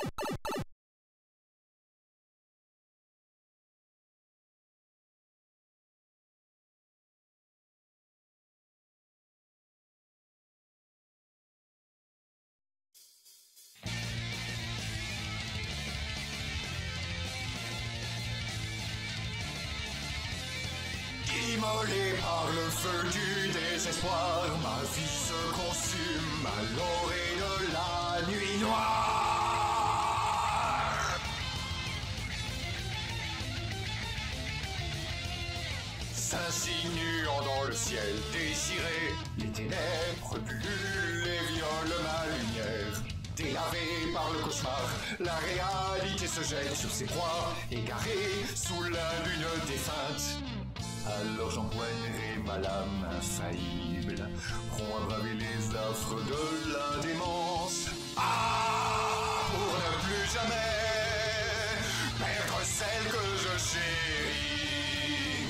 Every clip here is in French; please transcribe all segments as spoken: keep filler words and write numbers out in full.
Immolé par le feu du désespoir, ma vie se consume à l'orée de la nuit noire. S'insinuant dans le ciel désiré, les ténèbres pullulent et violent ma lumière. Délavé par le cauchemar, la réalité se jette sur ses proies, égarées sous la lune défunte. Alors j'empoignerai ma lame infaillible, prompt à braver les affres de la démence. Ah, pour ne plus jamais perdre celle que je chéris.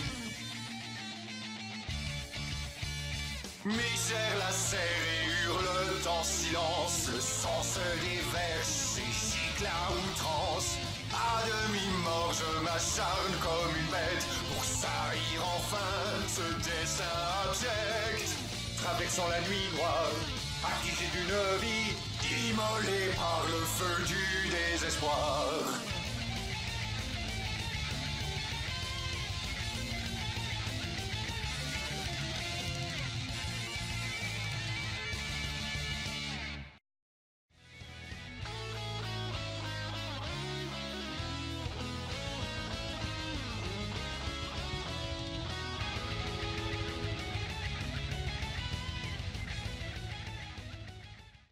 Mes chairs lacèrent et hurlent en silence, le sang se déverse et gicle à outrance. À demi-mort, je m'acharne comme une bête pour saillir enfin ce destin abject. Traversant la nuit noire, affligé d'une vie immolée par le feu du désespoir.